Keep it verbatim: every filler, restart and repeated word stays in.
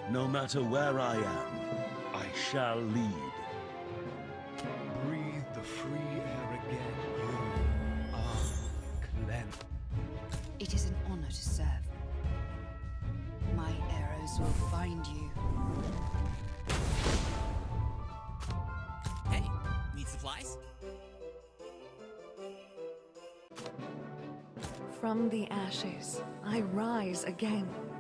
No matter where I am, I shall lead. Breathe the free air again. You are cleansed. It is an honor to serve. My arrows will find you. Hey, need supplies? From the ashes, I rise again.